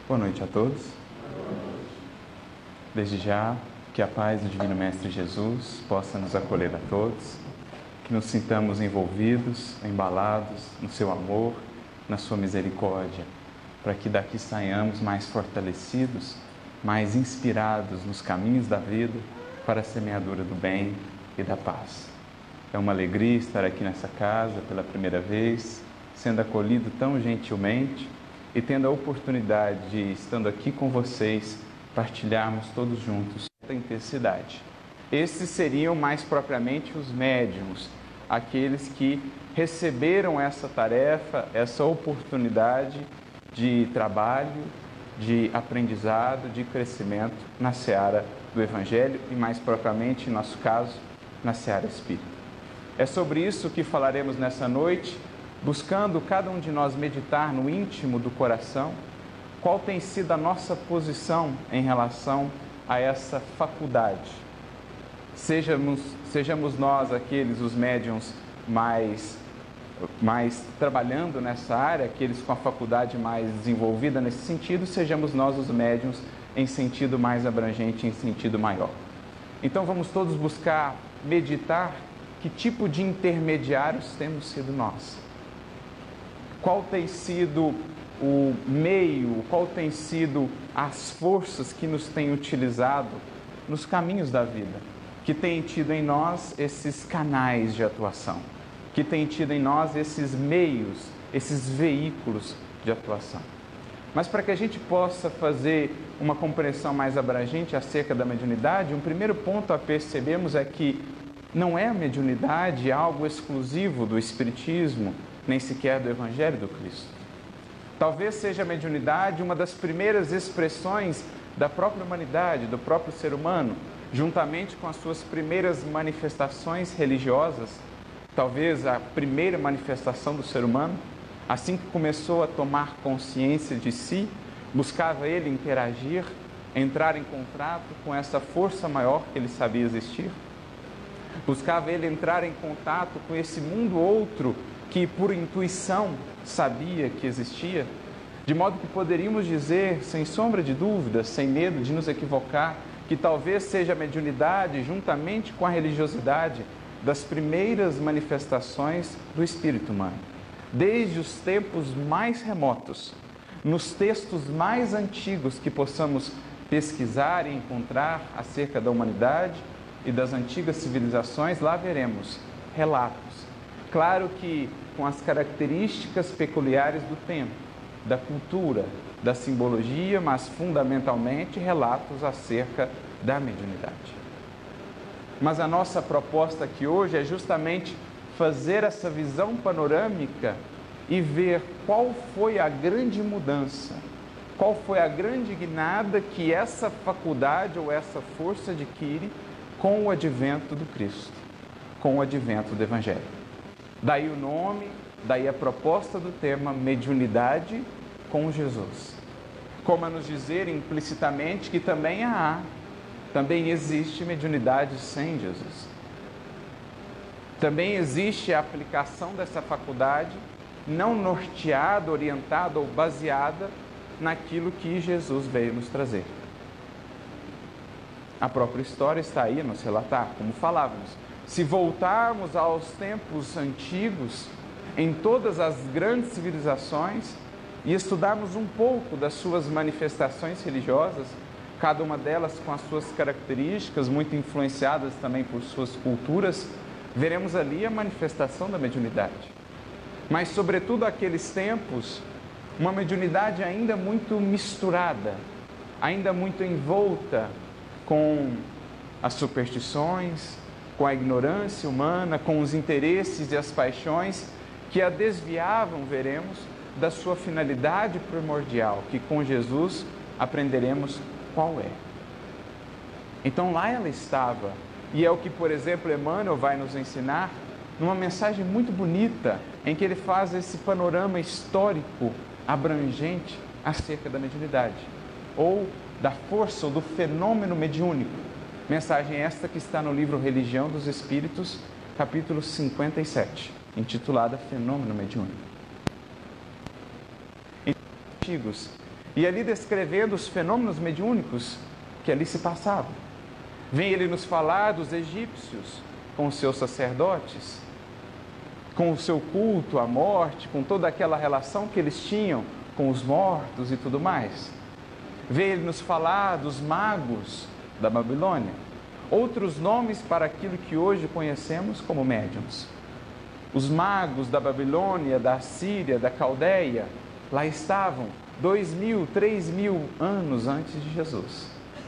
Boa noite a todos. Desde já, que a paz do Divino Mestre Jesus possa nos acolher a todos, que nos sintamos envolvidos, embalados no seu amor, na sua misericórdia, para que daqui saiamos mais fortalecidos, mais inspirados nos caminhos da vida para a semeadura do bem e da paz. É uma alegria estar aqui nessa casa pela primeira vez, sendo acolhido tão gentilmente e tendo a oportunidade de, estando aqui com vocês, partilharmos todos juntos essa intensidade. Esses seriam mais propriamente os médiuns, aqueles que receberam essa tarefa, essa oportunidade de trabalho, de aprendizado, de crescimento na seara do Evangelho e mais propriamente, em nosso caso, na seara espírita. É sobre isso que falaremos nessa noite, buscando cada um de nós meditar no íntimo do coração qual tem sido a nossa posição em relação a essa faculdade. Sejamos nós aqueles, os médiuns mais trabalhando nessa área, aqueles com a faculdade mais desenvolvida nesse sentido, sejamos nós os médiuns em sentido mais abrangente, em sentido maior. Então vamos todos buscar meditar que tipo de intermediários temos sido nós. Qual tem sido o meio, qual tem sido as forças que nos têm utilizado nos caminhos da vida, que têm tido em nós esses canais de atuação, que têm tido em nós esses meios, esses veículos de atuação. Mas para que a gente possa fazer uma compreensão mais abrangente acerca da mediunidade, um primeiro ponto a percebermos é que não é a mediunidade algo exclusivo do Espiritismo, nem sequer do Evangelho do Cristo. Talvez seja a mediunidade uma das primeiras expressões da própria humanidade, do próprio ser humano, juntamente com as suas primeiras manifestações religiosas, talvez a primeira manifestação do ser humano, assim que começou a tomar consciência de si, buscava ele interagir, entrar em contato com essa força maior que ele sabia existir, buscava ele entrar em contato com esse mundo outro que por intuição sabia que existia, de modo que poderíamos dizer, sem sombra de dúvida, sem medo de nos equivocar, que talvez seja a mediunidade, juntamente com a religiosidade, das primeiras manifestações do espírito humano. Desde os tempos mais remotos, nos textos mais antigos que possamos pesquisar e encontrar acerca da humanidade e das antigas civilizações, lá veremos relatos. Claro que com as características peculiares do tempo, da cultura, da simbologia, mas fundamentalmente relatos acerca da mediunidade. Mas a nossa proposta aqui hoje é justamente fazer essa visão panorâmica e ver qual foi a grande mudança, qual foi a grande guinada que essa faculdade ou essa força adquire com o advento do Cristo, com o advento do Evangelho. Daí o nome, daí a proposta do tema mediunidade com Jesus. Como a nos dizer implicitamente que também existe mediunidade sem Jesus. Também existe a aplicação dessa faculdade não norteada, orientada ou baseada naquilo que Jesus veio nos trazer. A própria história está aí a nos relatar, como falávamos. Se voltarmos aos tempos antigos, em todas as grandes civilizações, e estudarmos um pouco das suas manifestações religiosas, cada uma delas com as suas características, muito influenciadas também por suas culturas, veremos ali a manifestação da mediunidade. Mas, sobretudo, naqueles tempos, uma mediunidade ainda muito misturada, ainda muito envolta com as superstições, com a ignorância humana, com os interesses e as paixões que a desviavam, veremos, da sua finalidade primordial, que com Jesus aprenderemos qual é. Então lá ela estava, e é o que, por exemplo, Emmanuel vai nos ensinar, numa mensagem muito bonita, em que ele faz esse panorama histórico abrangente acerca da mediunidade, ou da força ou do fenômeno mediúnico. Mensagem esta que está no livro Religião dos Espíritos, capítulo 57, intitulada Fenômeno Mediúnico. Em antigos, e ali descrevendo os fenômenos mediúnicos que ali se passavam. Vem ele nos falar dos egípcios com os seus sacerdotes, com o seu culto à morte, com toda aquela relação que eles tinham com os mortos e tudo mais. Vem ele nos falar dos magos da Babilônia, outros nomes para aquilo que hoje conhecemos como médiuns. Os magos da Babilônia, da Síria, da Caldeia, lá estavam 2.000, 3.000 anos antes de Jesus,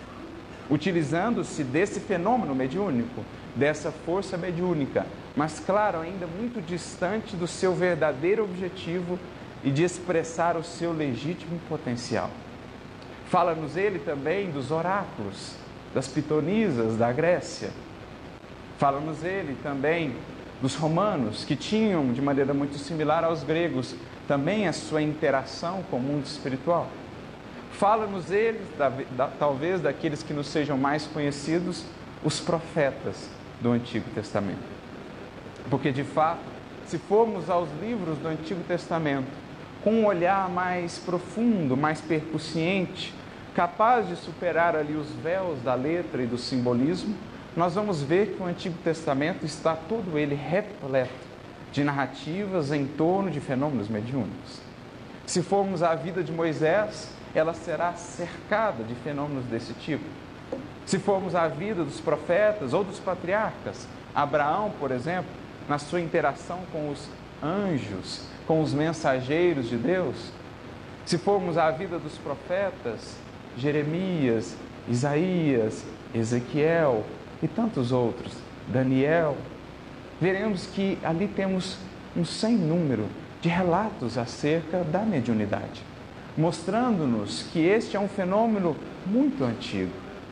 utilizando-se desse fenômeno mediúnico, dessa força mediúnica, mas claro, ainda muito distante do seu verdadeiro objetivo e de expressar o seu legítimo potencial. Fala-nos ele também dos oráculos, das pitonisas da Grécia. Fala-nos ele também dos romanos, que tinham, de maneira muito similar aos gregos, também a sua interação com o mundo espiritual. Fala-nos ele, talvez daqueles que nos sejam mais conhecidos, os profetas do Antigo Testamento. Porque, de fato, se formos aos livros do Antigo Testamento, com um olhar mais profundo, mais percussiente, capaz de superar ali os véus da letra e do simbolismo, nós vamos ver que o Antigo Testamento está todo ele repleto de narrativas em torno de fenômenos mediúnicos. Se formos à vida de Moisés, ela será cercada de fenômenos desse tipo. Se formos à vida dos profetas ou dos patriarcas, Abraão, por exemplo, na sua interação com os anjos, com os mensageiros de Deus. Se formos à vida dos profetas, Jeremias, Isaías, Ezequiel e tantos outros, Daniel, veremos que ali temos um sem número de relatos acerca da mediunidade, mostrando-nos que este é um fenômeno muito antigo.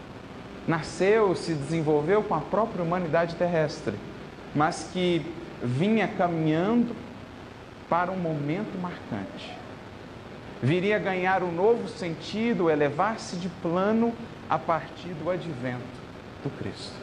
Nasceu, se desenvolveu com a própria humanidade terrestre, mas que vinha caminhando para um momento marcante. Viria a ganhar um novo sentido, elevar-se de plano a partir do advento do Cristo.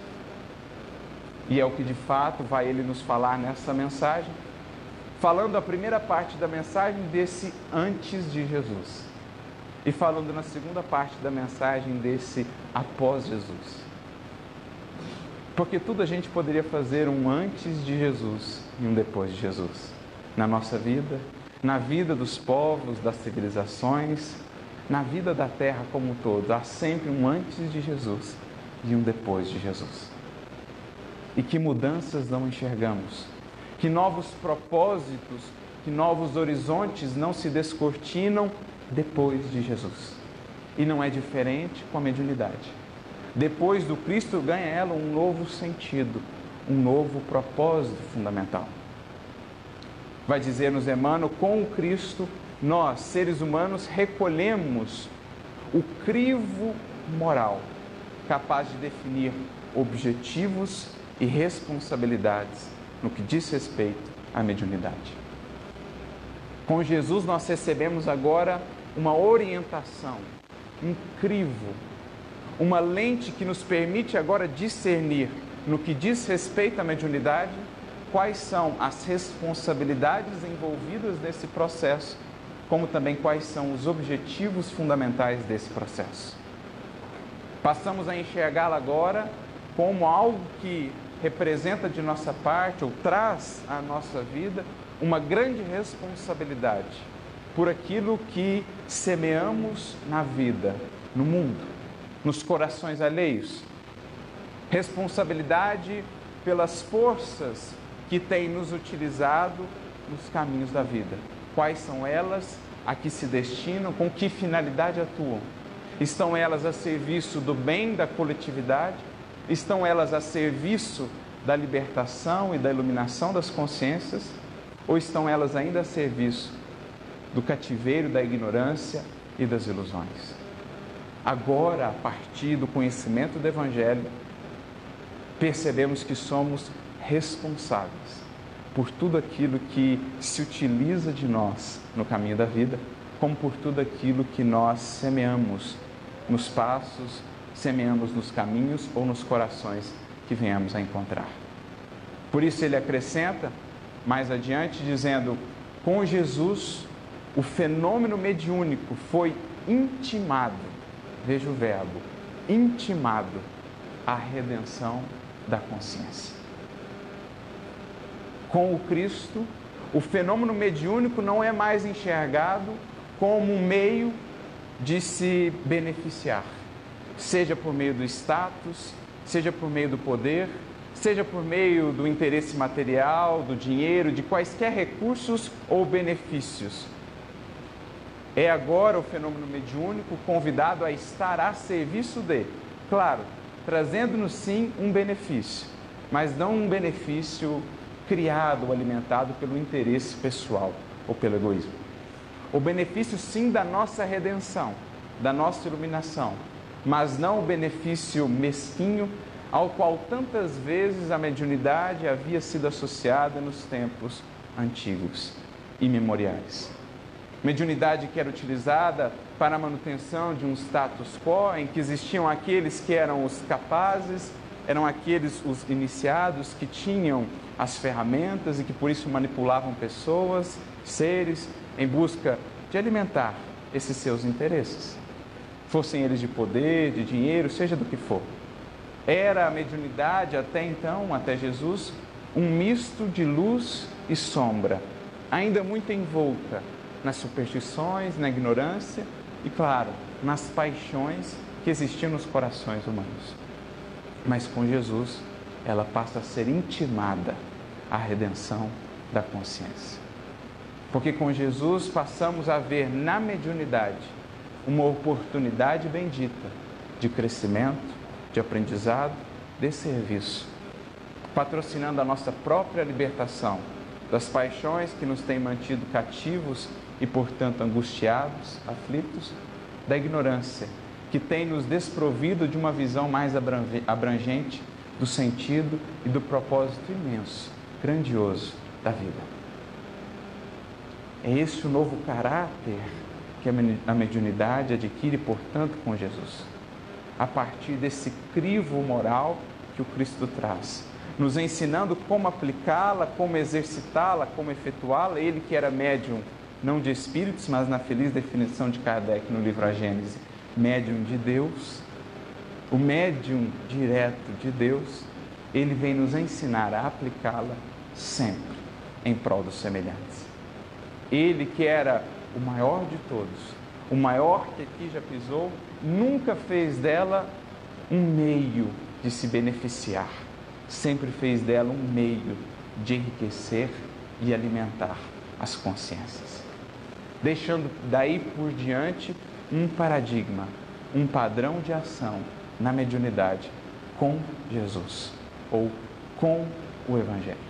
E é o que de fato vai ele nos falar nessa mensagem, falando a primeira parte da mensagem desse antes de Jesus, e falando na segunda parte da mensagem desse após Jesus. Porque tudo a gente poderia fazer um antes de Jesus e um depois de Jesus, na nossa vida, na vida dos povos, das civilizações, na vida da terra como um todo. Há sempre um antes de Jesus e um depois de Jesus. E que mudanças não enxergamos, que novos propósitos, que novos horizontes não se descortinam depois de Jesus. E não é diferente com a mediunidade. Depois do Cristo ganha ela um novo sentido, um novo propósito fundamental. Vai dizer-nos Emmanuel, com o Cristo, nós, seres humanos, recolhemos o crivo moral, capaz de definir objetivos e responsabilidades no que diz respeito à mediunidade. Com Jesus nós recebemos agora uma orientação, um crivo, uma lente que nos permite agora discernir no que diz respeito à mediunidade quais são as responsabilidades envolvidas nesse processo, como também quais são os objetivos fundamentais desse processo. Passamos a enxergá-la agora como algo que representa de nossa parte ou traz à nossa vida uma grande responsabilidade por aquilo que semeamos na vida, no mundo, nos corações alheios. Responsabilidade pelas forças que têm nos utilizado nos caminhos da vida. Quais são elas, a que se destinam, com que finalidade atuam? Estão elas a serviço do bem da coletividade? Estão elas a serviço da libertação e da iluminação das consciências? Ou estão elas ainda a serviço do cativeiro da ignorância e das ilusões? Agora, a partir do conhecimento do Evangelho, percebemos que somos responsáveis por tudo aquilo que se utiliza de nós no caminho da vida, como por tudo aquilo que nós semeamos nos passos, semeamos nos caminhos ou nos corações que venhamos a encontrar. Por isso ele acrescenta mais adiante, dizendo: com Jesus, o fenômeno mediúnico foi intimado, veja o verbo, intimado à redenção da consciência. Com o Cristo, o fenômeno mediúnico não é mais enxergado como um meio de se beneficiar, seja por meio do status, seja por meio do poder, seja por meio do interesse material, do dinheiro, de quaisquer recursos ou benefícios. É agora o fenômeno mediúnico convidado a estar a serviço de, claro, trazendo-nos sim um benefício, mas não um benefício criado ou alimentado pelo interesse pessoal ou pelo egoísmo. O benefício sim da nossa redenção, da nossa iluminação, mas não o benefício mesquinho ao qual tantas vezes a mediunidade havia sido associada nos tempos antigos, imemoriais. Mediunidade que era utilizada para a manutenção de um status quo, em que existiam aqueles que eram os capazes, eram aqueles os iniciados que tinham as ferramentas e que por isso manipulavam pessoas, seres, em busca de alimentar esses seus interesses, fossem eles de poder, de dinheiro, seja do que for. Era a mediunidade até então, até Jesus, um misto de luz e sombra, ainda muito envolta nas superstições, na ignorância e, claro, nas paixões que existiam nos corações humanos. Mas com Jesus, ela passa a ser intimada à redenção da consciência. Porque com Jesus passamos a ver na mediunidade uma oportunidade bendita de crescimento, de aprendizado, de serviço, patrocinando a nossa própria libertação das paixões que nos têm mantido cativos e, portanto, angustiados, aflitos, da ignorância que tem nos desprovido de uma visão mais abrangente do sentido e do propósito imenso, grandioso da vida. É esse o novo caráter que a mediunidade adquire, portanto, com Jesus, a partir desse crivo moral que o Cristo traz, nos ensinando como aplicá-la, como exercitá-la, como efetuá-la. Ele que era médium, não de espíritos, mas na feliz definição de Kardec no livro A Gênese, médium de Deus, o médium direto de Deus, ele vem nos ensinar a aplicá-la sempre em prol dos semelhantes. Ele que era o maior de todos, o maior que aqui já pisou, nunca fez dela um meio de se beneficiar, sempre fez dela um meio de enriquecer e alimentar as consciências, deixando daí por diante um paradigma, um padrão de ação na mediunidade com Jesus ou com o Evangelho.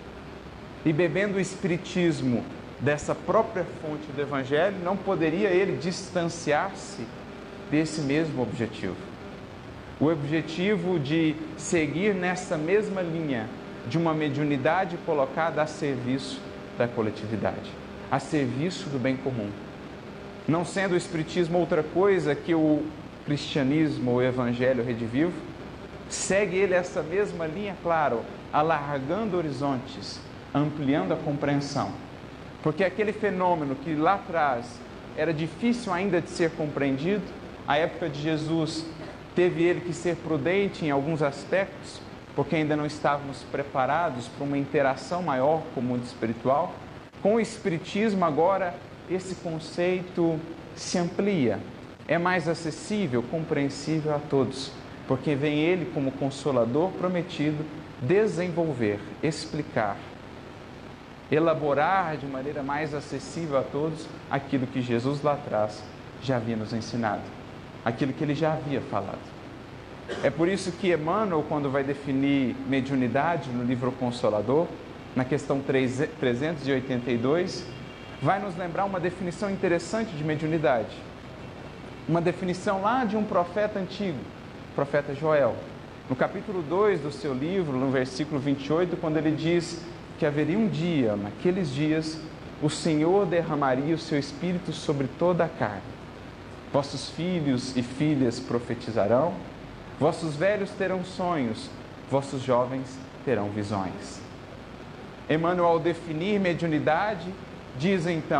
E bebendo o espiritismo dessa própria fonte do Evangelho, não poderia ele distanciar-se desse mesmo objetivo. O objetivo de seguir nessa mesma linha de uma mediunidade colocada a serviço da coletividade, a serviço do bem comum. Não sendo o espiritismo outra coisa que o cristianismo, o Evangelho redivivo, segue ele essa mesma linha, claro, alargando horizontes, ampliando a compreensão. Porque aquele fenômeno que lá atrás era difícil ainda de ser compreendido, à época de Jesus, teve ele que ser prudente em alguns aspectos, porque ainda não estávamos preparados para uma interação maior com o mundo espiritual. Com o Espiritismo, agora, esse conceito se amplia, é mais acessível, compreensível a todos, porque vem ele como consolador prometido desenvolver, explicar, elaborar de maneira mais acessível a todos aquilo que Jesus lá atrás já havia nos ensinado, aquilo que ele já havia falado. É por isso que Emmanuel, quando vai definir mediunidade no livro Consolador, na questão 382, vai nos lembrar uma definição interessante de mediunidade. Uma definição lá de um profeta antigo, o profeta Joel. No capítulo 2 do seu livro, no versículo 28, quando ele diz que haveria um dia, naqueles dias, o Senhor derramaria o seu Espírito sobre toda a carne. Vossos filhos e filhas profetizarão, vossos velhos terão sonhos, vossos jovens terão visões. Emmanuel, ao definir mediunidade, diz então,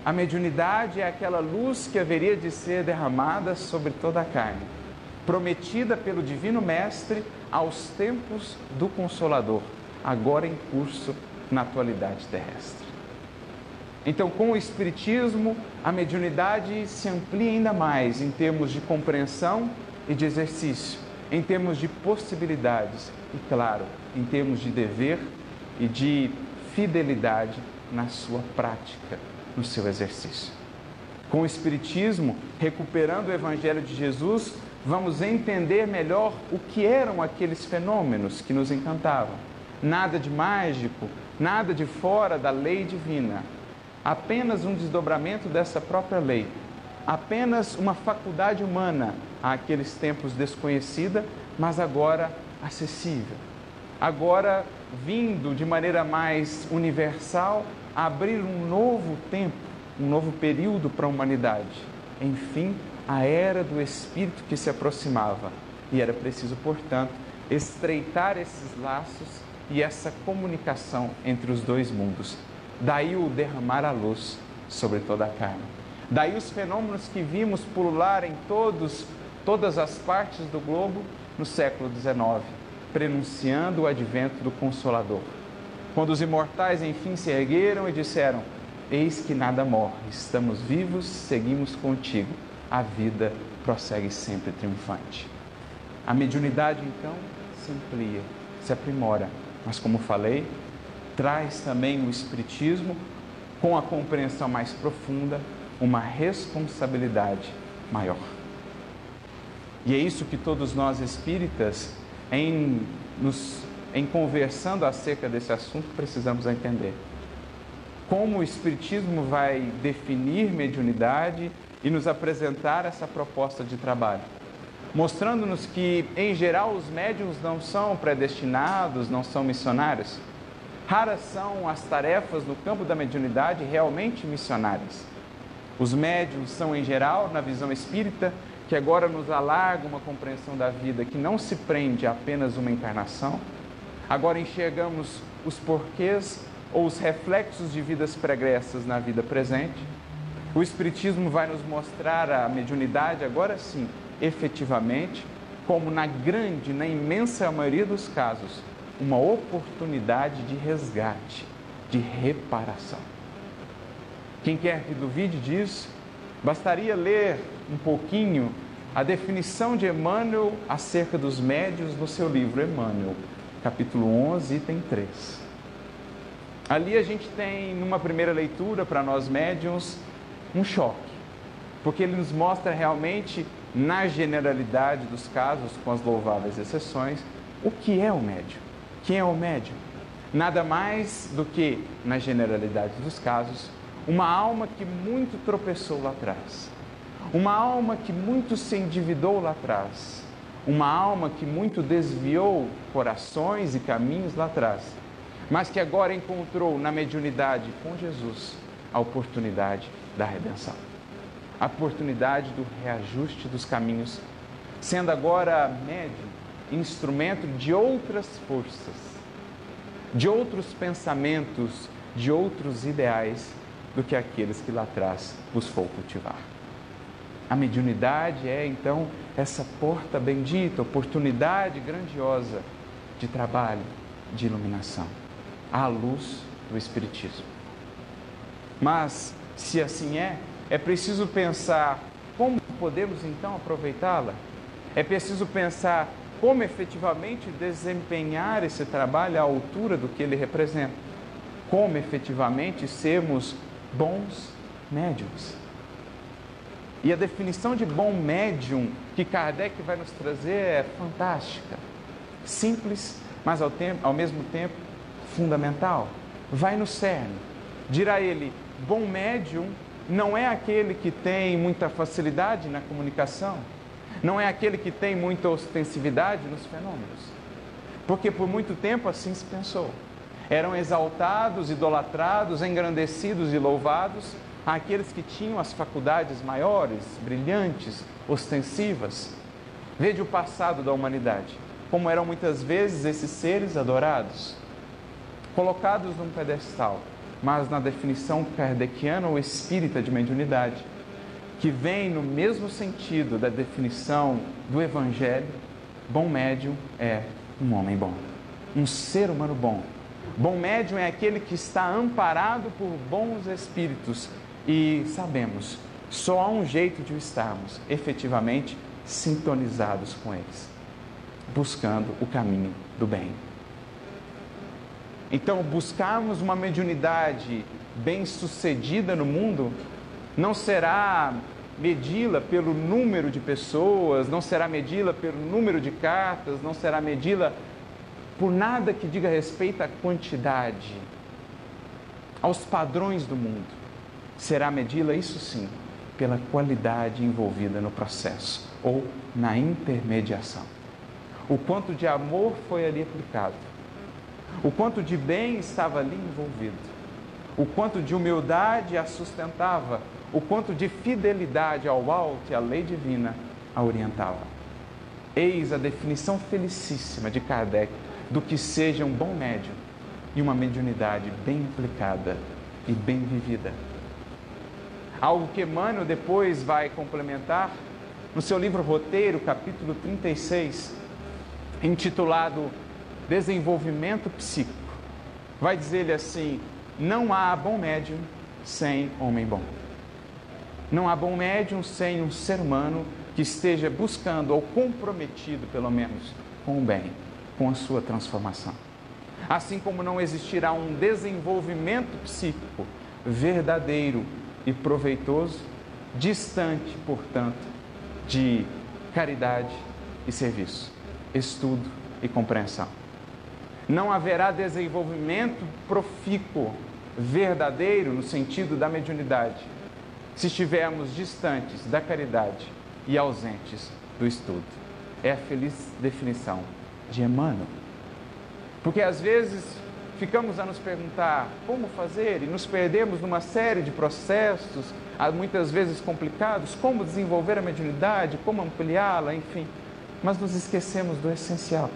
A mediunidade é aquela luz que haveria de ser derramada sobre toda a carne, prometida pelo Divino Mestre aos tempos do Consolador, agora em curso na atualidade terrestre. Então, com o Espiritismo, a mediunidade se amplia ainda mais em termos de compreensão e de exercício, em termos de possibilidades e, claro, em termos de dever e de fidelidade na sua prática, no seu exercício. Com o Espiritismo, recuperando o Evangelho de Jesus, vamos entender melhor o que eram aqueles fenômenos que nos encantavam. Nada de mágico, nada de fora da lei divina. Apenas um desdobramento dessa própria lei. Apenas uma faculdade humana, àqueles tempos desconhecida, mas agora acessível. Agora vindo de maneira mais universal a abrir um novo tempo, um novo período para a humanidade. Enfim, a era do Espírito que se aproximava. E era preciso, portanto, estreitar esses laços e essa comunicação entre os dois mundos. Daí o derramar a luz sobre toda a carne. Daí os fenômenos que vimos pulular em todas as partes do globo no século XIX, prenunciando o advento do Consolador. Quando os imortais enfim se ergueram e disseram: eis que nada morre, estamos vivos, seguimos contigo. A vida prossegue sempre triunfante. A mediunidade, então, se amplia, se aprimora, mas, como falei, traz também o Espiritismo, com a compreensão mais profunda, uma responsabilidade maior. E é isso que todos nós espíritas, em conversando acerca desse assunto, precisamos entender. Como o Espiritismo vai definir mediunidade e nos apresentar essa proposta de trabalho, mostrando-nos que, em geral, os médiuns não são predestinados, não são missionários. Raras são as tarefas no campo da mediunidade realmente missionárias. Os médiuns são, em geral, na visão espírita, que agora nos alarga uma compreensão da vida que não se prende a apenas uma encarnação. Agora enxergamos os porquês ou os reflexos de vidas pregressas na vida presente. O Espiritismo vai nos mostrar a mediunidade, agora sim, efetivamente, como na imensa maioria dos casos, uma oportunidade de resgate, de reparação. Quem quer que duvide disso, bastaria ler um pouquinho a definição de Emmanuel acerca dos médiuns no seu livro Emmanuel, capítulo 11, item 3. Ali a gente tem, numa primeira leitura para nós médiuns, um choque, porque ele nos mostra realmente, na generalidade dos casos, com as louváveis exceções, o que é o médium. Quem é o médium? Nada mais do que, na generalidade dos casos, uma alma que muito tropeçou lá atrás, uma alma que muito se endividou lá atrás, uma alma que muito desviou corações e caminhos lá atrás, mas que agora encontrou na mediunidade com Jesus a oportunidade da redenção, a oportunidade do reajuste dos caminhos, sendo agora médium, instrumento de outras forças, de outros pensamentos, de outros ideais do que aqueles que lá atrás buscou cultivar. A mediunidade é, então, essa porta bendita, oportunidade grandiosa de trabalho, de iluminação, à luz do Espiritismo. Mas, se assim é preciso pensar como podemos, então, aproveitá-la. É preciso pensar como efetivamente desempenhar esse trabalho à altura do que ele representa. Como efetivamente sermos bons médiuns. E a definição de bom médium que Kardec vai nos trazer é fantástica, simples, mas ao mesmo tempo fundamental. Vai no cerne. Dirá ele, bom médium não é aquele que tem muita facilidade na comunicação, não é aquele que tem muita ostensividade nos fenômenos, porque por muito tempo assim se pensou. Eram exaltados, idolatrados, engrandecidos e louvados aqueles que tinham as faculdades maiores, brilhantes, ostensivas. Veja o passado da humanidade, como eram muitas vezes esses seres adorados, colocados num pedestal, mas na definição kardeciana ou espírita de mediunidade, que vem no mesmo sentido da definição do Evangelho. Bom médium é um homem bom, um ser humano bom. Bom médium é aquele que está amparado por bons espíritos e sabemos, só há um jeito de o estarmos efetivamente sintonizados com eles, buscando o caminho do bem. Então, buscarmos uma mediunidade bem-sucedida no mundo não será medi-la pelo número de pessoas, não será medi-la pelo número de cartas, não será medi-la por nada que diga respeito à quantidade, aos padrões do mundo. Será medi-la, isso sim, pela qualidade envolvida no processo ou na intermediação. O quanto de amor foi ali aplicado, o quanto de bem estava ali envolvido, o quanto de humildade a sustentava, o quanto de fidelidade ao alto e à lei divina a orientava. Eis a definição felicíssima de Kardec do que seja um bom médium e uma mediunidade bem aplicada e bem vivida. Algo que Emmanuel depois vai complementar no seu livro Roteiro, capítulo 36, intitulado Desenvolvimento Psíquico. Vai dizer-lhe assim: não há bom médium sem homem bom. Não há bom médium sem um ser humano que esteja buscando, ou comprometido pelo menos, com o bem, com a sua transformação. Assim como não existirá um desenvolvimento psíquico verdadeiro e proveitoso, distante, portanto, de caridade e serviço, estudo e compreensão. Não haverá desenvolvimento profícuo, verdadeiro, no sentido da mediunidade, se estivermos distantes da caridade e ausentes do estudo. É a feliz definição de Emmanuel. Porque às vezes ficamos a nos perguntar como fazer e nos perdemos numa série de processos, muitas vezes complicados, como desenvolver a mediunidade, como ampliá-la, enfim. Mas nos esquecemos do essencial.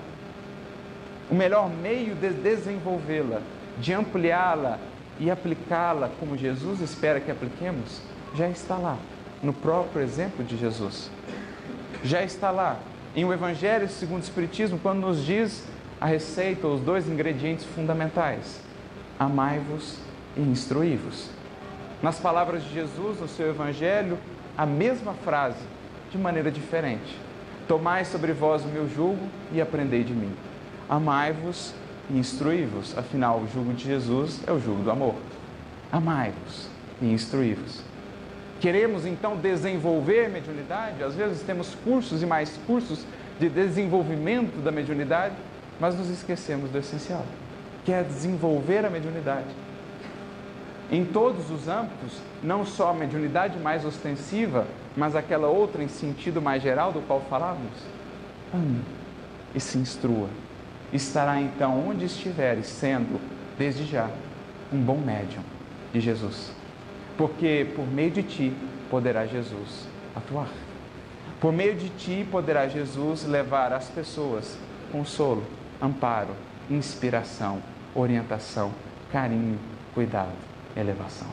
O melhor meio de desenvolvê-la, de ampliá-la e aplicá-la como Jesus espera que apliquemos, já está lá, no próprio exemplo de Jesus. Já está lá, em o Evangelho segundo o Espiritismo, quando nos diz a receita, os dois ingredientes fundamentais: amai-vos e instruí-vos. Nas palavras de Jesus, no seu Evangelho, a mesma frase, de maneira diferente: tomai sobre vós o meu jugo e aprendei de mim. Amai-vos e instruí-vos. Afinal, o jugo de Jesus é o jugo do amor. Amai-vos e instruí-vos. Queremos então desenvolver mediunidade? Às vezes temos cursos e mais cursos de desenvolvimento da mediunidade, mas nos esquecemos do essencial, que é desenvolver a mediunidade. Em todos os âmbitos, não só a mediunidade mais ostensiva, mas aquela outra em sentido mais geral do qual falávamos. Ame e se instrua. Estará então onde estiveres, sendo, desde já, um bom médium de Jesus. Porque por meio de ti poderá Jesus atuar. Por meio de ti poderá Jesus levar às pessoas consolo, amparo, inspiração, orientação, carinho, cuidado, elevação.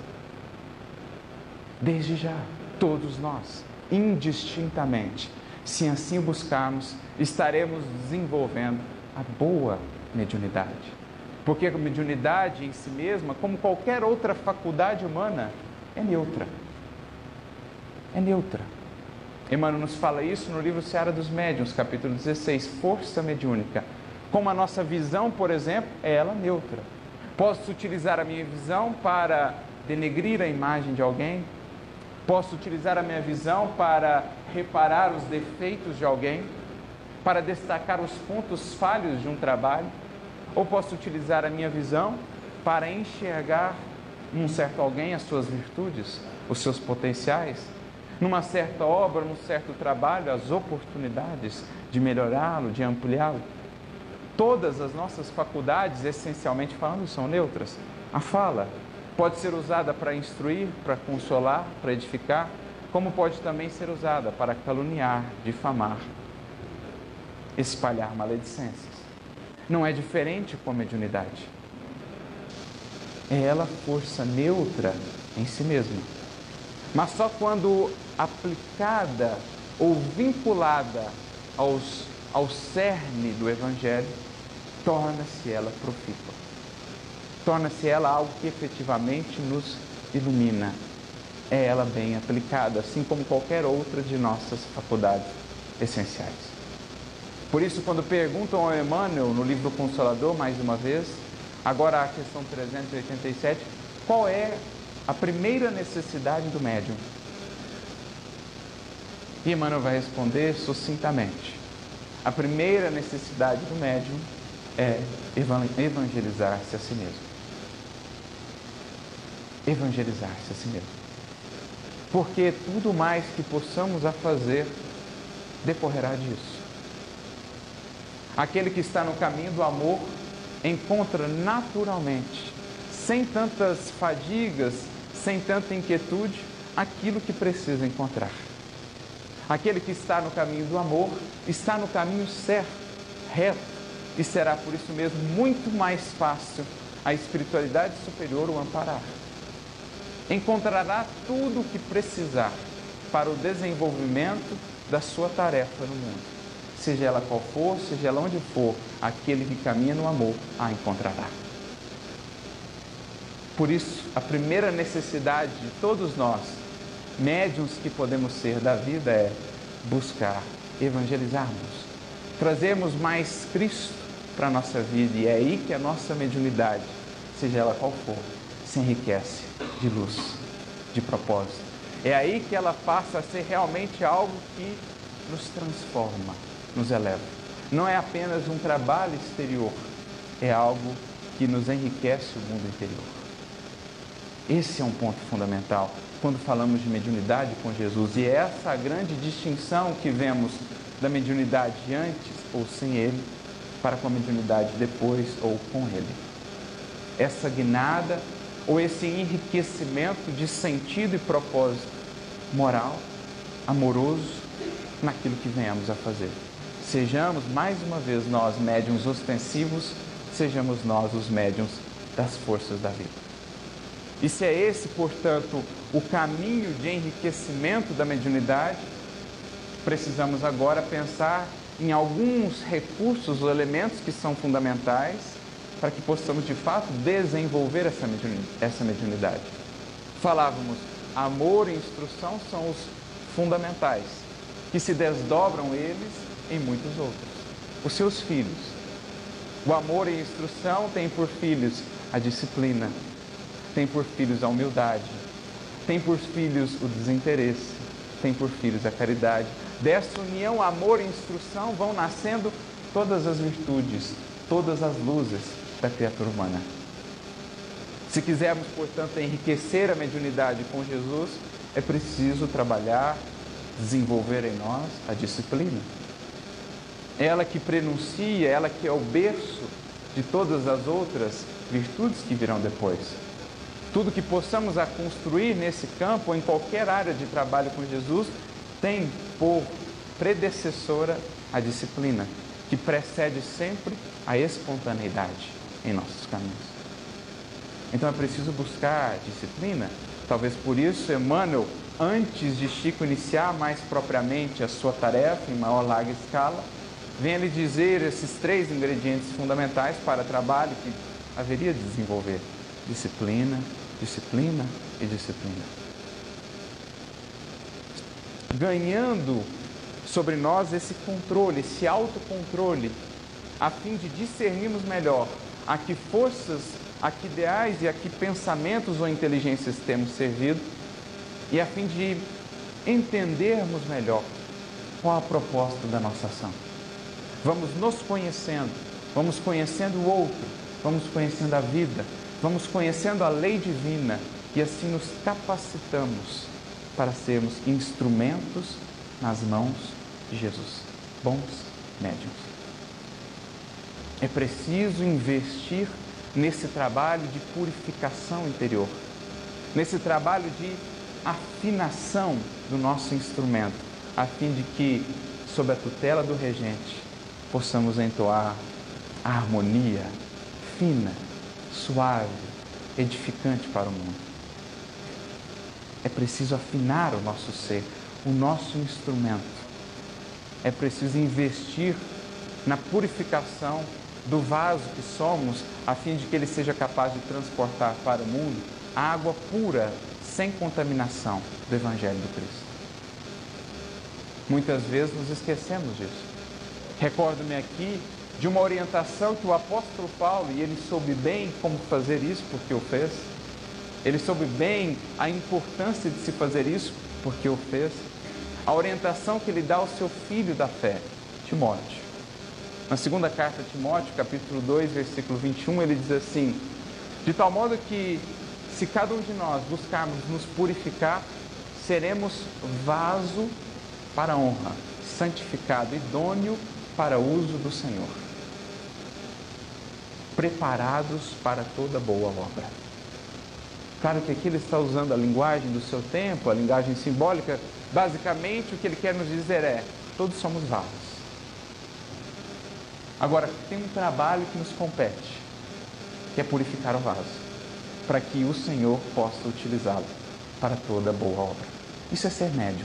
Desde já, todos nós, indistintamente, se assim o buscarmos, estaremos desenvolvendo a boa mediunidade. Porque a mediunidade em si mesma, como qualquer outra faculdade humana, é neutra. É neutra. Emmanuel nos fala isso no livro Seara dos Médiuns, capítulo 16, Força Mediúnica. Como a nossa visão, por exemplo, é ela neutra. Posso utilizar a minha visão para denegrir a imagem de alguém? Posso utilizar a minha visão para reparar os defeitos de alguém? Para destacar os pontos falhos de um trabalho? Ou posso utilizar a minha visão para enxergar num certo alguém as suas virtudes, os seus potenciais? Numa certa obra, num certo trabalho, as oportunidades de melhorá-lo, de ampliá-lo? Todas as nossas faculdades, essencialmente falando, são neutras. A fala pode ser usada para instruir, para consolar, para edificar, como pode também ser usada para caluniar, difamar, espalhar maledicências. Não é diferente com a mediunidade. É ela força neutra em si mesma. Mas só quando aplicada ou vinculada ao cerne do Evangelho, torna-se ela profícua. Torna-se ela algo que efetivamente nos ilumina. É ela bem aplicada, assim como qualquer outra de nossas faculdades essenciais. Por isso, quando perguntam ao Emmanuel, no livro Consolador, mais uma vez, agora a questão 387, qual é a primeira necessidade do médium? E Emmanuel vai responder sucintamente. A primeira necessidade do médium é evangelizar-se a si mesmo. Evangelizar-se a si mesmo. Porque tudo mais que possamos a fazer decorrerá disso. Aquele que está no caminho do amor encontra naturalmente, sem tantas fadigas, sem tanta inquietude, aquilo que precisa encontrar. Aquele que está no caminho do amor está no caminho certo, reto, e será por isso mesmo muito mais fácil a espiritualidade superior o amparar. Encontrará tudo o que precisar para o desenvolvimento da sua tarefa no mundo. Seja ela qual for, seja ela onde for, aquele que caminha no amor a encontrará. Por isso, a primeira necessidade de todos nós, médiuns que podemos ser da vida, é buscar evangelizarmos, trazermos mais Cristo para a nossa vida, e é aí que a nossa mediunidade, seja ela qual for, se enriquece de luz, de propósito. É aí que ela passa a ser realmente algo que nos transforma, nos eleva. Não é apenas um trabalho exterior, é algo que nos enriquece o mundo interior. Esse é um ponto fundamental quando falamos de mediunidade com Jesus, e é essa a grande distinção que vemos da mediunidade antes ou sem Ele, para com a mediunidade depois ou com Ele. Essa guinada ou esse enriquecimento de sentido e propósito moral, amoroso, naquilo que venhamos a fazer. Sejamos, mais uma vez, nós médiuns ostensivos, sejamos nós os médiuns das forças da vida. E se é esse, portanto, o caminho de enriquecimento da mediunidade, precisamos agora pensar em alguns recursos ou elementos que são fundamentais para que possamos, de fato, desenvolver essa mediunidade. Falávamos, amor e instrução são os fundamentais, que se desdobram eles em muitos outros. Os seus filhos. O amor e a instrução têm por filhos a disciplina, tem por filhos a humildade, tem por filhos o desinteresse, tem por filhos a caridade. Dessa união, amor e instrução, vão nascendo todas as virtudes, todas as luzes da criatura humana. Se quisermos, portanto, enriquecer a mediunidade com Jesus, é preciso trabalhar, desenvolver em nós a disciplina. Ela que prenuncia, ela que é o berço de todas as outras virtudes que virão depois. Tudo que possamos a construir nesse campo ou em qualquer área de trabalho com Jesus tem por predecessora a disciplina, que precede sempre a espontaneidade em nossos caminhos. Então é preciso buscar disciplina. Talvez por isso Emmanuel, antes de Chico iniciar mais propriamente a sua tarefa em maior larga escala, venha lhe dizer esses 3 ingredientes fundamentais para trabalho que haveria de desenvolver: disciplina, disciplina e disciplina. Ganhando sobre nós esse controle, esse autocontrole, a fim de discernirmos melhor a que forças, a que ideais e a que pensamentos ou inteligências temos servido, e a fim de entendermos melhor qual a proposta da nossa ação. Vamos nos conhecendo, vamos conhecendo o outro, vamos conhecendo a vida, vamos conhecendo a lei divina, e assim nos capacitamos para sermos instrumentos nas mãos de Jesus, bons médiuns. É preciso investir nesse trabalho de purificação interior, nesse trabalho de afinação do nosso instrumento, a fim de que, sob a tutela do regente, possamos entoar a harmonia fina, suave, edificante para o mundo. É preciso afinar o nosso ser, o nosso instrumento. É preciso investir na purificação do vaso que somos, a fim de que ele seja capaz de transportar para o mundo a água pura, sem contaminação do Evangelho do Cristo. Muitas vezes nos esquecemos disso. Recordo-me aqui de uma orientação que o apóstolo Paulo, e ele soube bem como fazer isso, porque o fez. Ele soube bem a importância de se fazer isso, porque o fez. A orientação que ele dá ao seu filho da fé, Timóteo. Na segunda carta a Timóteo, capítulo 2, versículo 21, ele diz assim: de tal modo que, se cada um de nós buscarmos nos purificar, seremos vaso para a honra, santificado, idôneo para o uso do Senhor, preparados para toda boa obra. Claro que aqui ele está usando a linguagem do seu tempo, a linguagem simbólica. Basicamente, o que ele quer nos dizer é: todos somos vasos. Agora, tem um trabalho que nos compete, que é purificar o vaso, para que o Senhor possa utilizá-lo para toda boa obra. Isso é ser médium.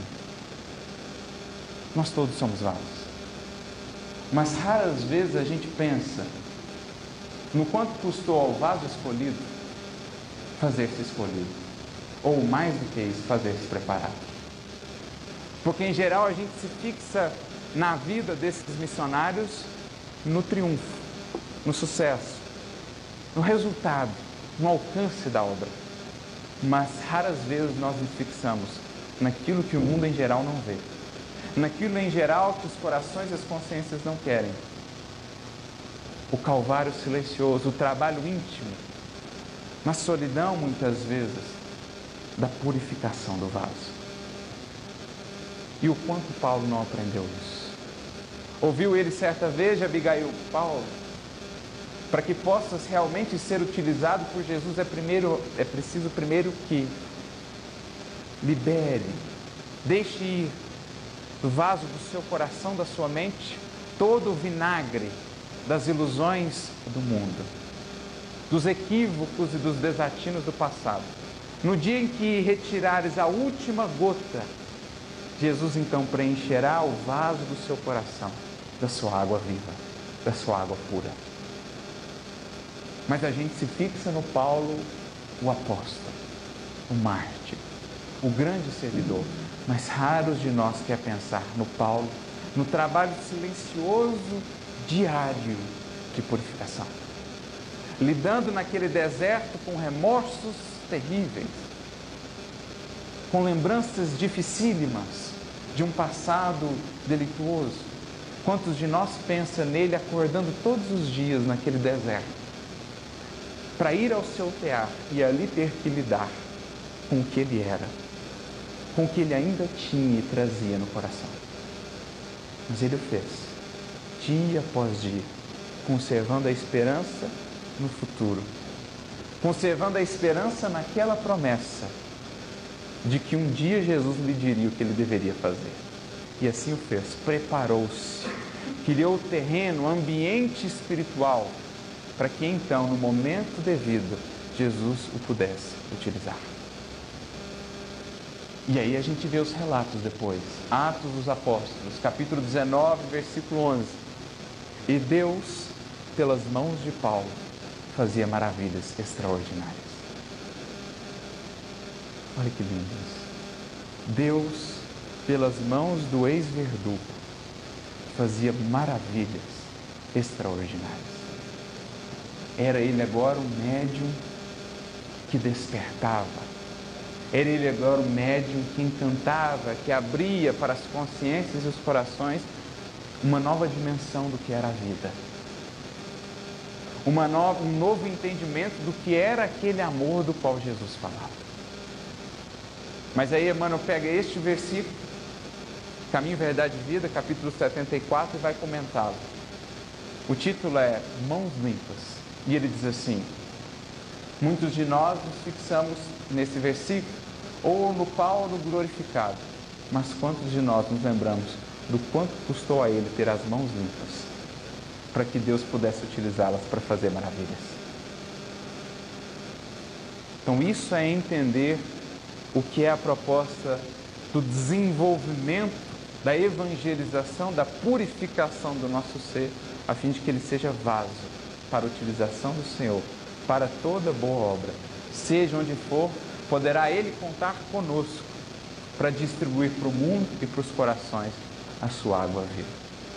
Nós todos somos vasos. Mas raras vezes a gente pensa no quanto custou ao vaso escolhido fazer-se escolhido, ou mais do que isso, fazer-se preparado. Porque em geral a gente se fixa na vida desses missionários no triunfo, no sucesso, no resultado, no alcance da obra. Mas raras vezes nós nos fixamos naquilo que o mundo em geral não vê, naquilo em geral que os corações e as consciências não querem. O calvário silencioso, o trabalho íntimo, na solidão muitas vezes, da purificação do vaso. E o quanto Paulo não aprendeu isso? Ouviu ele certa vez de Abigail: Paulo, para que possas realmente ser utilizado por Jesus, é preciso primeiro que libere, deixe ir do vaso do seu coração, da sua mente, todo o vinagre das ilusões do mundo, dos equívocos e dos desatinos do passado. No dia em que retirares a última gota, Jesus então preencherá o vaso do seu coração da sua água viva, da sua água pura. Mas a gente se fixa no Paulo, o apóstolo, o mártir, o grande servidor. Mas raros de nós quer pensar no Paulo, no trabalho silencioso, diário de purificação, lidando naquele deserto com remorsos terríveis, com lembranças dificílimas de um passado delituoso. Quantos de nós pensa nele acordando todos os dias naquele deserto, para ir ao seu tear e ali ter que lidar com o que ele era, com o que ele ainda tinha e trazia no coração? Mas ele o fez, dia após dia, conservando a esperança no futuro, conservando a esperança naquela promessa de que um dia Jesus lhe diria o que ele deveria fazer. E assim o fez, preparou-se, criou o terreno, o ambiente espiritual, para que então, no momento devido, Jesus o pudesse utilizar. E aí a gente vê os relatos depois. Atos dos Apóstolos, capítulo 19, versículo 11. E Deus, pelas mãos de Paulo, fazia maravilhas extraordinárias. Olha que lindo isso. Deus, pelas mãos do ex-verdugo, fazia maravilhas extraordinárias. Era ele agora um médium que despertava. Era ele agora um médium que encantava, que abria para as consciências e os corações uma nova dimensão do que era a vida. Um novo entendimento do que era aquele amor do qual Jesus falava. Mas aí Emmanuel pega este versículo, Caminho, Verdade e Vida, capítulo 74, e vai comentá-lo. O título é Mãos Limpas. E ele diz assim: muitos de nós nos fixamos nesse versículo, ou no Paulo glorificado, mas quantos de nós nos lembramos do quanto custou a ele ter as mãos limpas, para que Deus pudesse utilizá-las para fazer maravilhas? Então isso é entender o que é a proposta do desenvolvimento, da evangelização, da purificação do nosso ser, a fim de que ele seja vaso para a utilização do Senhor, para toda boa obra. Seja onde for, poderá ele contar conosco para distribuir para o mundo e para os corações a sua água viva.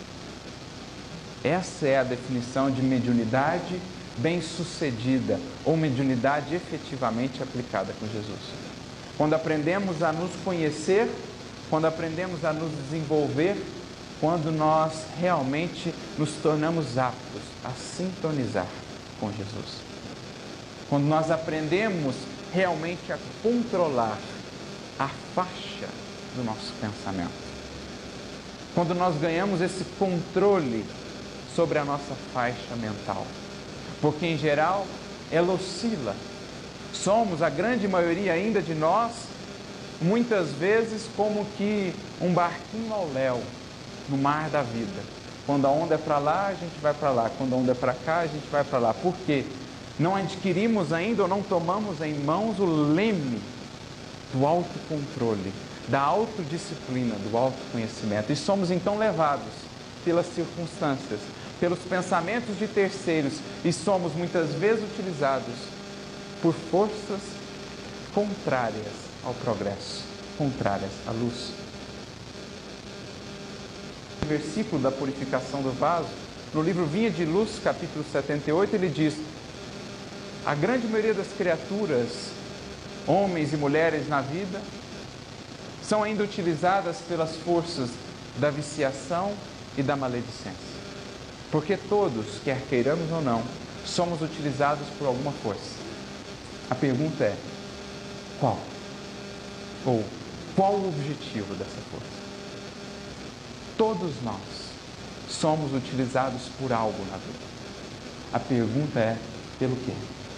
Essa é a definição de mediunidade bem-sucedida, ou mediunidade efetivamente aplicada com Jesus. Quando aprendemos a nos conhecer, quando aprendemos a nos desenvolver, quando nós realmente nos tornamos aptos a sintonizar com Jesus. Quando nós aprendemos realmente a controlar a faixa do nosso pensamento. Quando nós ganhamos esse controle sobre a nossa faixa mental. Porque, em geral, ela oscila. Somos, a grande maioria ainda de nós, muitas vezes como que um barquinho ao léu no mar da vida. Quando a onda é para lá, a gente vai para lá. Quando a onda é para cá, a gente vai para lá. Por quê? Não adquirimos ainda ou não tomamos em mãos o leme do autocontrole, da autodisciplina, do autoconhecimento. E somos então levados pelas circunstâncias, pelos pensamentos de terceiros, e somos muitas vezes utilizados por forças contrárias ao progresso, contrárias à luz. O versículo da purificação do vaso, no livro Vinha de Luz, capítulo 78, ele diz: a grande maioria das criaturas, homens e mulheres na vida, são ainda utilizadas pelas forças da viciação e da maledicência. Porque todos, quer queiramos ou não, somos utilizados por alguma força. A pergunta é, qual? Ou qual o objetivo dessa força? Todos nós somos utilizados por algo na vida. A pergunta é, pelo quê?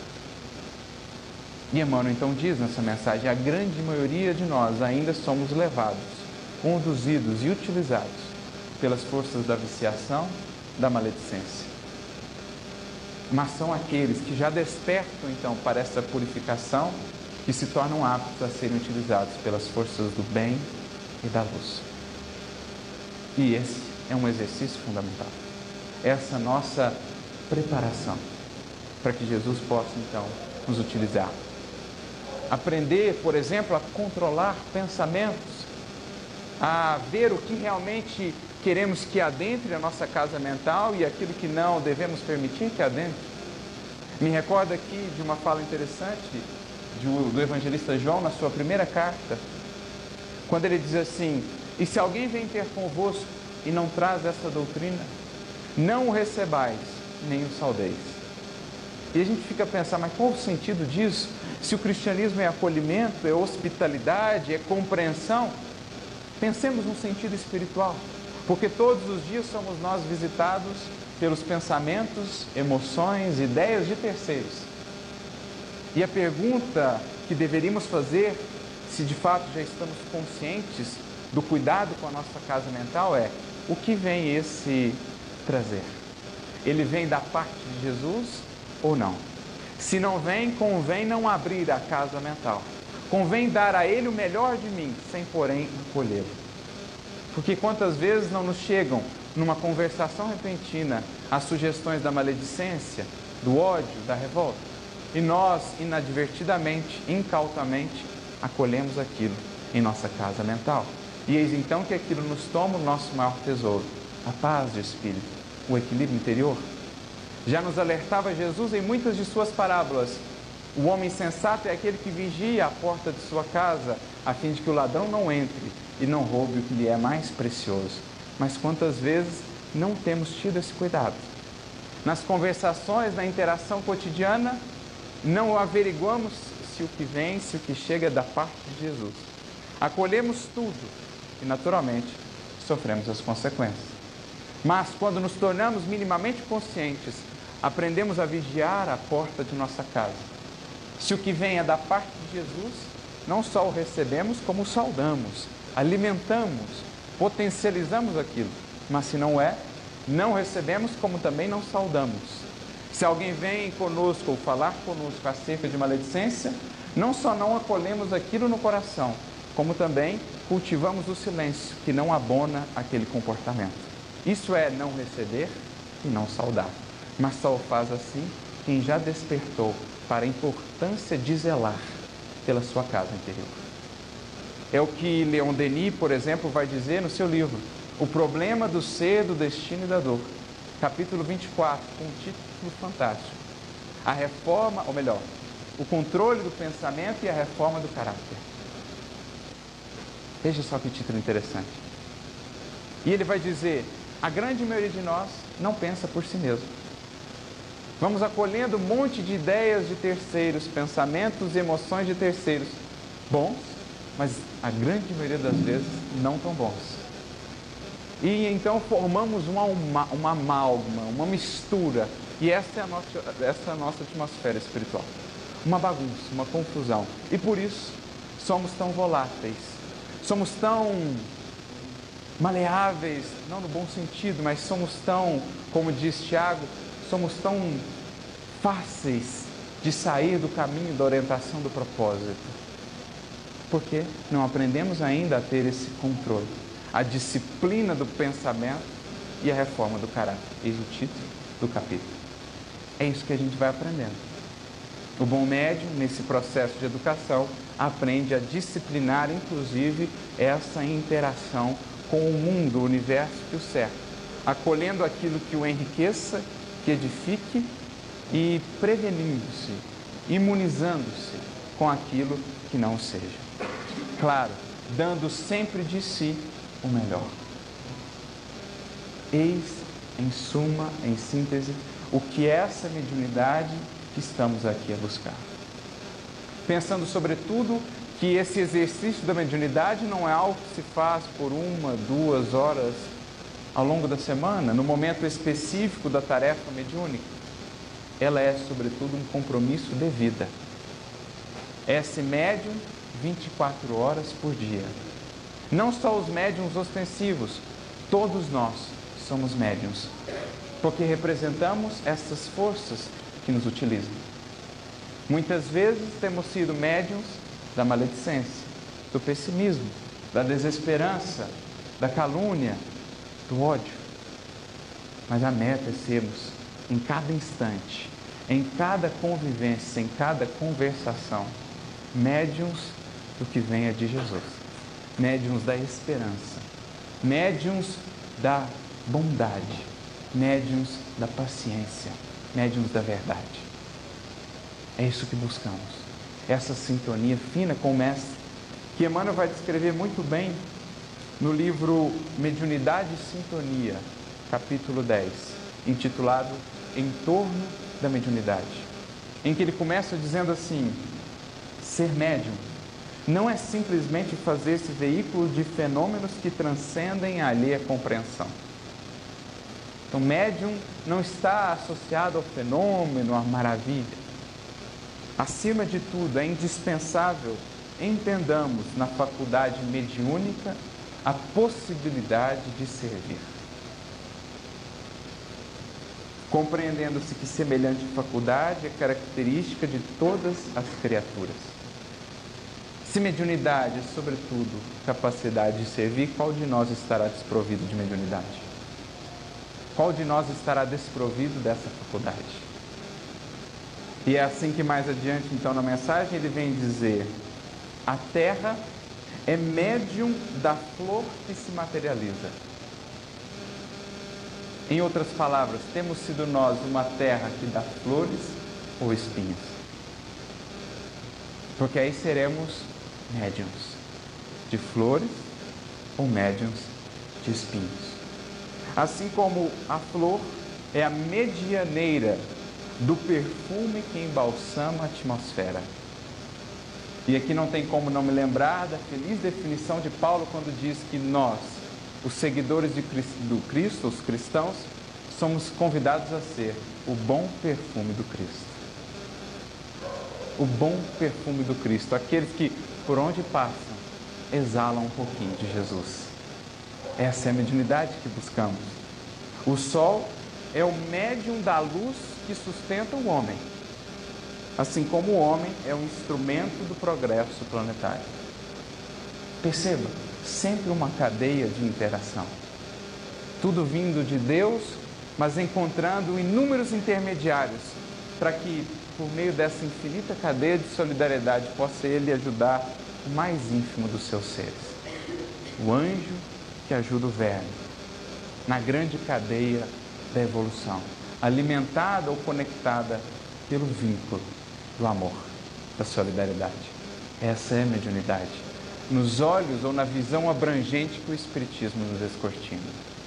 E Emmanuel então diz nessa mensagem, a grande maioria de nós ainda somos levados, conduzidos e utilizados pelas forças da viciação, da maledicência. Mas são aqueles que já despertam então para essa purificação, que se tornam aptos a serem utilizados pelas forças do bem e da luz. E esse é um exercício fundamental. Essa nossa preparação para que Jesus possa então nos utilizar. Aprender, por exemplo, a controlar pensamentos, a ver o que realmente queremos que adentre a nossa casa mental e aquilo que não devemos permitir que adentre. Me recordo aqui de uma fala interessante do evangelista João na sua primeira carta, quando ele diz assim: e se alguém vem ter convosco e não traz essa doutrina, não o recebais, nem o saudeis. E a gente fica a pensar, mas qual o sentido disso? Se o cristianismo é acolhimento, é hospitalidade, é compreensão, pensemos no sentido espiritual. Porque todos os dias somos nós visitados pelos pensamentos, emoções, ideias de terceiros. E a pergunta que deveríamos fazer, se de fato já estamos conscientes do cuidado com a nossa casa mental, é: o que vem esse trazer? Ele vem da parte de Jesus ou não? Se não vem, convém não abrir a casa mental. Convém dar a ele o melhor de mim, sem porém acolhê-lo. Porque quantas vezes não nos chegam, numa conversação repentina, as sugestões da maledicência, do ódio, da revolta, e nós, inadvertidamente, incautamente, acolhemos aquilo em nossa casa mental. E eis então que aquilo nos toma o nosso maior tesouro, a paz de espírito, o equilíbrio interior. Já nos alertava Jesus em muitas de suas parábolas: o homem sensato é aquele que vigia a porta de sua casa, a fim de que o ladrão não entre e não roube o que lhe é mais precioso. Mas quantas vezes não temos tido esse cuidado? Nas conversações, na interação cotidiana, não averiguamos se o que vem, se o que chega é da parte de Jesus. Acolhemos tudo e, naturalmente, sofremos as consequências. Mas, quando nos tornamos minimamente conscientes, aprendemos a vigiar a porta de nossa casa. Se o que vem é da parte de Jesus, não só o recebemos, como o saudamos, alimentamos, potencializamos aquilo. Mas se não é, não recebemos, como também não saudamos. Se alguém vem conosco ou falar conosco acerca de maledicência, Não só não acolhemos aquilo no coração, como também cultivamos o silêncio, que não abona aquele comportamento. Isso é não receber e não saudar. Mas só o faz assim quem já despertou para a importância de zelar pela sua casa interior. É o que Leon Denis, por exemplo, vai dizer no seu livro O Problema do Ser, do Destino e da Dor, capítulo 24, com um título fantástico. A reforma, ou melhor, o controle do pensamento e a reforma do caráter. Veja só que título interessante. E ele vai dizer, a grande maioria de nós não pensa por si mesmo. Vamos acolhendo um monte de ideias de terceiros, pensamentos e emoções de terceiros, bons, mas a grande maioria das vezes não tão bons. E então formamos uma amálgama, uma mistura, e essa é a nossa atmosfera espiritual. Uma bagunça, uma confusão. E por isso somos tão voláteis, somos tão maleáveis, não no bom sentido, mas somos tão, como diz Tiago, somos tão fáceis de sair do caminho da orientação do propósito. Porque não aprendemos ainda a ter esse controle, a disciplina do pensamento e a reforma do caráter. Eis o título do capítulo. É isso que a gente vai aprendendo. O bom médium, nesse processo de educação, aprende a disciplinar, inclusive, essa interação com o mundo, o universo que o cerca, acolhendo aquilo que o enriqueça, que edifique e prevenindo-se, imunizando-se com aquilo que não seja. Claro, dando sempre de si o melhor. Eis, em suma, em síntese, o que é essa mediunidade que estamos aqui a buscar. Pensando, sobretudo, que esse exercício da mediunidade não é algo que se faz por 1, 2 horas ao longo da semana, no momento específico da tarefa mediúnica. Ela é, sobretudo, um compromisso de vida. Esse médium, 24 horas por dia. Não só os médiuns ostensivos, todos nós somos médiuns, porque representamos essas forças que nos utilizam. Muitas vezes temos sido médiuns da maledicência, do pessimismo, da desesperança, da calúnia, do ódio. Mas a meta é sermos, em cada instante, em cada convivência, em cada conversação, médiuns do que venha de Jesus, médiuns da esperança, médiuns da bondade, médiuns da paciência, médiuns da verdade. É isso que buscamos, essa sintonia fina com o Mestre, que Emmanuel vai descrever muito bem no livro Mediunidade e Sintonia, capítulo 10, intitulado Em Torno da Mediunidade, em que ele começa dizendo assim: ser médium não é simplesmente fazer esse veículo de fenômenos que transcendem a alheia compreensão. Então, médium não está associado ao fenômeno, à maravilha. Acima de tudo, é indispensável entendamos na faculdade mediúnica a possibilidade de servir. Compreendendo-se que semelhante faculdade é característica de todas as criaturas. Se mediunidade é, sobretudo, capacidade de servir, qual de nós estará desprovido de mediunidade? Qual de nós estará desprovido dessa faculdade? E é assim que mais adiante, então, na mensagem, ele vem dizer: a terra é médium da flor que se materializa. Em outras palavras, temos sido nós uma terra que dá flores ou espinhos? Porque aí seremos médiuns de flores ou médiuns de espinhos. Assim como a flor é a medianeira do perfume que embalsama a atmosfera. E aqui não tem como não me lembrar da feliz definição de Paulo quando diz que nós, os seguidores do Cristo, os cristãos, somos convidados a ser o bom perfume do Cristo. O bom perfume do Cristo, aqueles que, por onde passam, exalam um pouquinho de Jesus. Essa é a mediunidade que buscamos. O sol é o médium da luz que sustenta o homem. assim como o homem é um instrumento do progresso planetário. Perceba, sempre uma cadeia de interação. Tudo vindo de Deus, mas encontrando inúmeros intermediários, para que, por meio dessa infinita cadeia de solidariedade, possa ele ajudar o mais ínfimo dos seus seres. O anjo que ajuda o verme, na grande cadeia da evolução, alimentada ou conectada pelo vínculo do amor, da solidariedade. Essa é a mediunidade, nos olhos ou na visão abrangente que o Espiritismo nos descortina.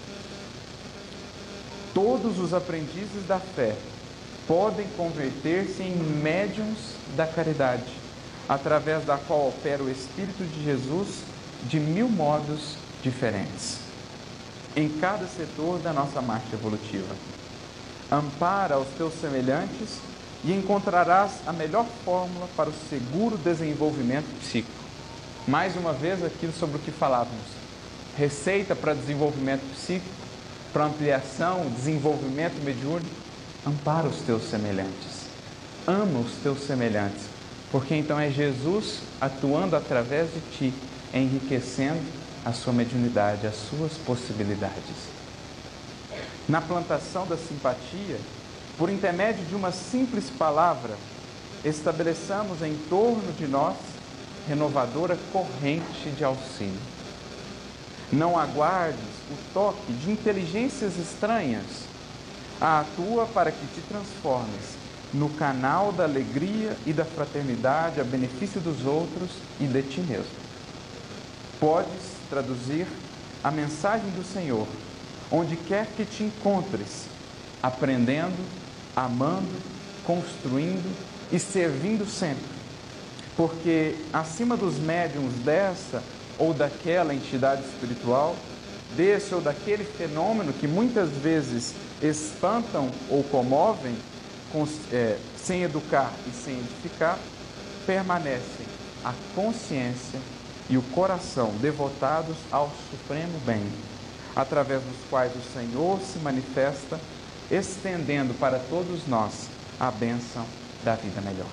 Todos os aprendizes da fé podem converter-se em médiuns da caridade, através da qual opera o Espírito de Jesus de 1000 modos diferentes, em cada setor da nossa marcha evolutiva. Ampara os teus semelhantes e encontrarás a melhor fórmula para o seguro desenvolvimento psíquico. Mais uma vez, aquilo sobre o que falávamos. Receita para desenvolvimento psíquico, para ampliação, desenvolvimento mediúnico. Ampara os teus semelhantes. Ama os teus semelhantes, porque então é Jesus atuando através de ti, enriquecendo a sua mediunidade, as suas possibilidades. Na plantação da simpatia, por intermédio de uma simples palavra, estabeleçamos em torno de nós renovadora corrente de auxílio. Não aguardes o toque de inteligências estranhas. Atua para que te transformes no canal da alegria e da fraternidade a benefício dos outros e de ti mesmo. Podes traduzir a mensagem do Senhor onde quer que te encontres, aprendendo, amando, construindo e servindo sempre. Porque acima dos médiuns dessa ou daquela entidade espiritual, desse ou daquele fenômeno que muitas vezes espantam ou comovem, sem educar e sem edificar, permanecem a consciência e o coração devotados ao supremo bem, através dos quais o Senhor se manifesta, estendendo para todos nós a bênção da vida melhor.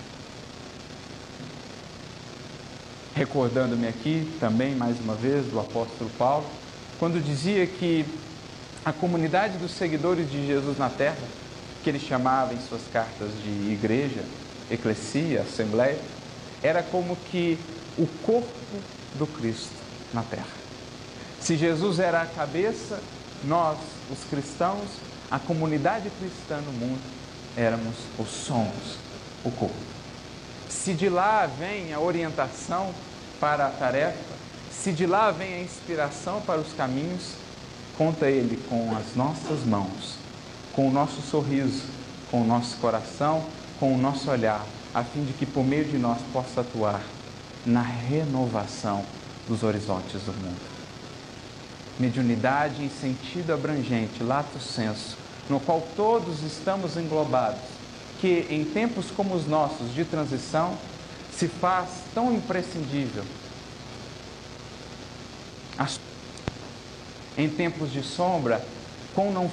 Recordando-me aqui também, mais uma vez, do apóstolo Paulo, quando dizia que a comunidade dos seguidores de Jesus na terra, que ele chamava em suas cartas de igreja, eclesia, assembleia, era como que o corpo do Cristo na terra. Se Jesus era a cabeça, nós, os cristãos, a comunidade cristã no mundo, éramos ou somos o corpo. Se de lá vem a orientação para a tarefa, se de lá vem a inspiração para os caminhos, conta Ele com as nossas mãos, com o nosso sorriso, com o nosso coração, com o nosso olhar, a fim de que por meio de nós possa atuar na renovação dos horizontes do mundo. Mediunidade em sentido abrangente, lato sensu, no qual todos estamos englobados, que em tempos como os nossos de transição se faz tão imprescindível. Em tempos de sombra, qual não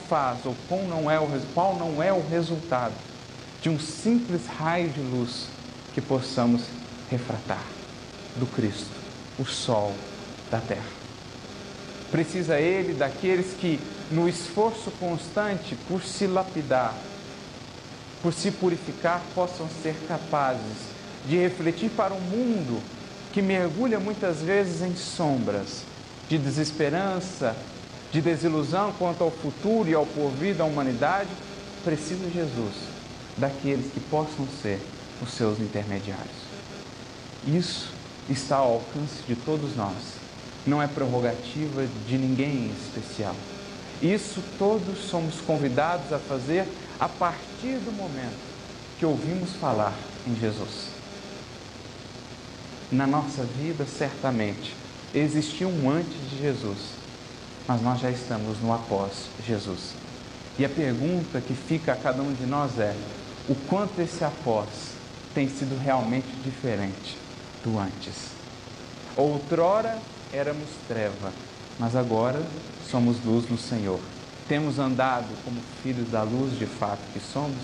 é o resultado de um simples raio de luz que possamos refratar do Cristo, o sol da terra. Precisa Ele daqueles que, no esforço constante por se lapidar, por se purificar, possam ser capazes de refletir para um mundo que mergulha muitas vezes em sombras, de desesperança, de desilusão quanto ao futuro e ao porvir da humanidade. Precisa Jesus daqueles que possam ser os seus intermediários. Isso está ao alcance de todos nós. Não é prerrogativa de ninguém em especial. Isso todos somos convidados a fazer a partir do momento que ouvimos falar em Jesus. Na nossa vida, certamente, existiu um antes de Jesus, mas nós já estamos no após Jesus. E a pergunta que fica a cada um de nós é: o quanto esse após tem sido realmente diferente do antes? Outrora éramos treva, mas agora somos luz no Senhor. Temos andado como filhos da luz de fato que somos,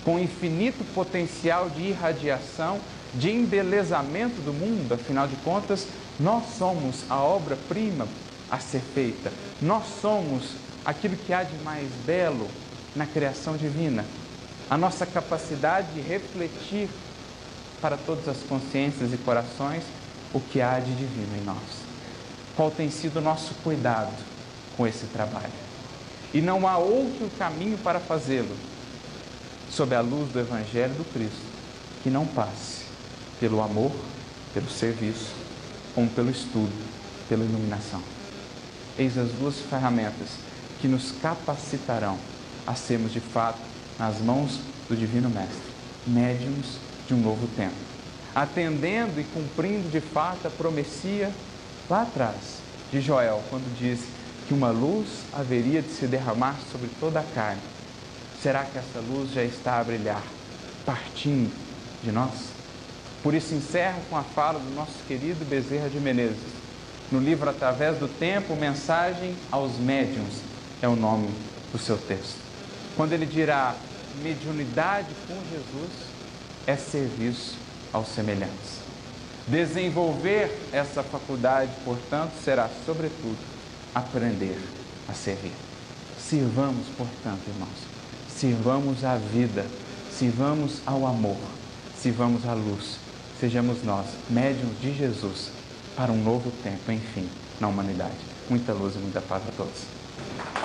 com infinito potencial de irradiação, de embelezamento do mundo. Afinal de contas, nós somos a obra-prima a ser feita. Nós somos aquilo que há de mais belo na criação divina. A nossa capacidade de refletir para todas as consciências e corações o que há de divino em nós. Qual tem sido o nosso cuidado com esse trabalho? E não há outro caminho para fazê-lo, sob a luz do Evangelho do Cristo, que não passe pelo amor, pelo serviço, como pelo estudo, pela iluminação. Eis as duas ferramentas que nos capacitarão a sermos de fato, nas mãos do Divino Mestre, médiuns de um novo tempo, atendendo e cumprindo de fato a promessia lá atrás de Joel, quando diz que uma luz haveria de se derramar sobre toda a carne. Será que essa luz já está a brilhar, partindo de nós? Por isso encerro com a fala do nosso querido Bezerra de Menezes, no livro Através do Tempo, Mensagem aos Médiuns, é o nome do seu texto. Quando ele dirá, mediunidade com Jesus é serviço aos semelhantes. Desenvolver essa faculdade, portanto, será, sobretudo, aprender a servir. Sirvamos, portanto, irmãos, sirvamos à vida, sirvamos ao amor, sirvamos à luz. Sejamos nós, médiuns de Jesus, para um novo tempo, enfim, na humanidade. Muita luz e muita paz a todos.